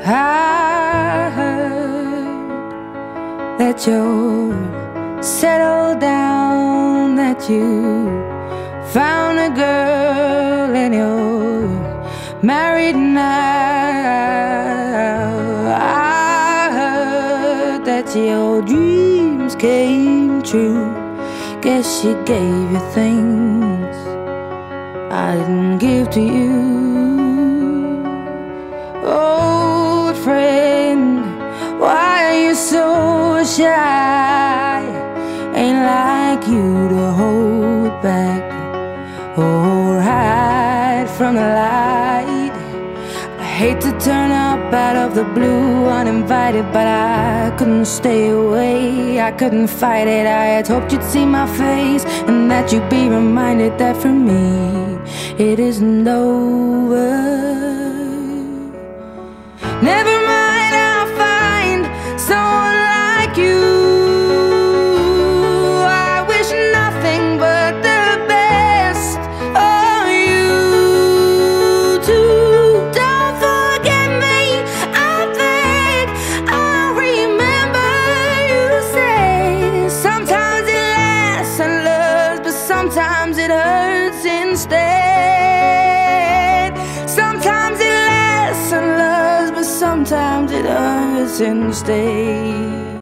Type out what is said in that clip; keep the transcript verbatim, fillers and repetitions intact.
I heard that you're settled down, that you found a girl and you're married now. I heard that your dreams came true. Guess she gave you things I didn't give to you. Old friend, why are you so shy? Ain't like you to hold back or hide from the light. I hate to turn up out of the blue uninvited, but I couldn't stay away, I couldn't fight it. I had hoped you'd see my face and that you'd be reminded that for me it isn't over. Never mind, I'll find someone like you. I wish nothing but the best of you too. Don't forget me, I beg. I remember you say sometimes it lasts and loves, but sometimes it hurts instead. Sometimes it lasts and loves, but sometimes it hurts instead.